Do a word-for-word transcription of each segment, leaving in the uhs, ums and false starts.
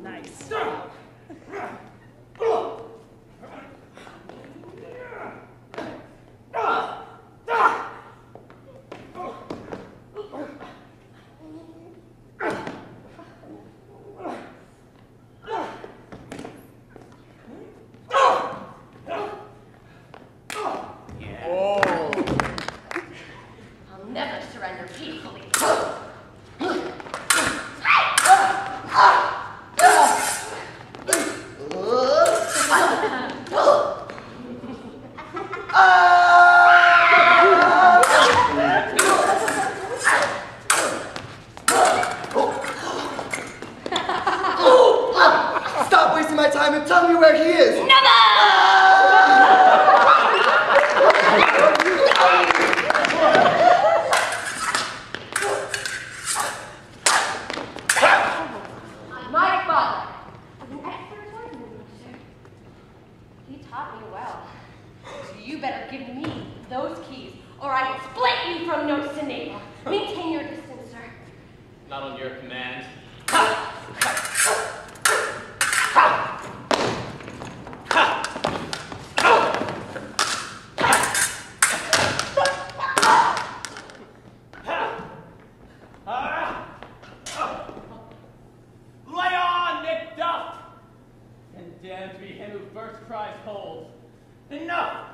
Nice. I'll never surrender peacefully. Stop wasting my time and tell me where he is! My father was an expert swordsman, sir. He taught me well. So you better give me those keys, or I will split you from nose to navel. Maintain your distance, sir. Not on your command. Lay on, Macduff! And damned be him who first cries hold. Enough!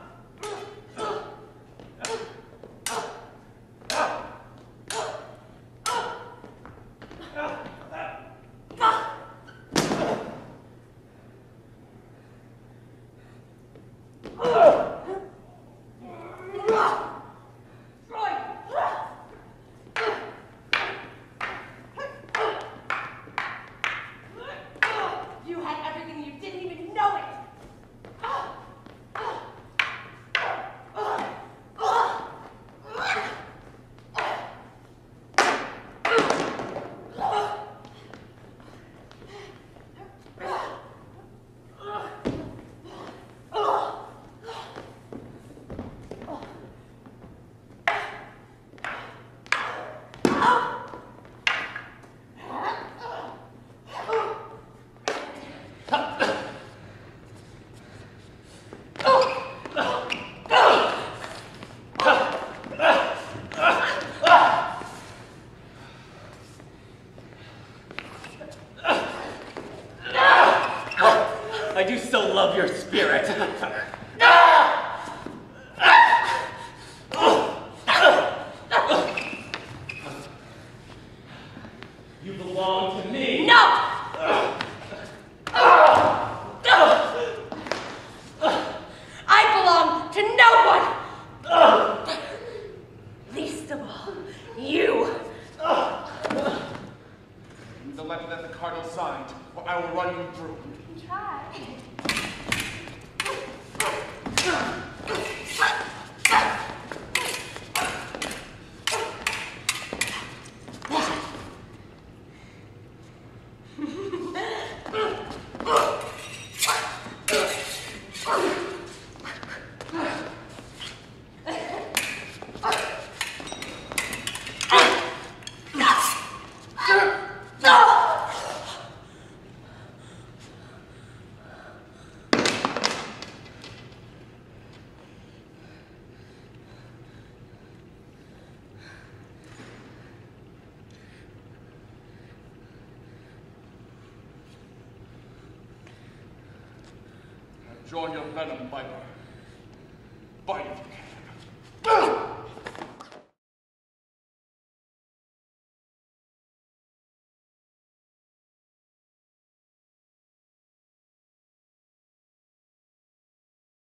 You had everything, you didn't even know it. I do still love your spirit. You belong to me. No! I belong to no one! Least of all, you! The letter that the cardinal signed, or I will run you through. Try. Join your venom, Viper. Bite if you can.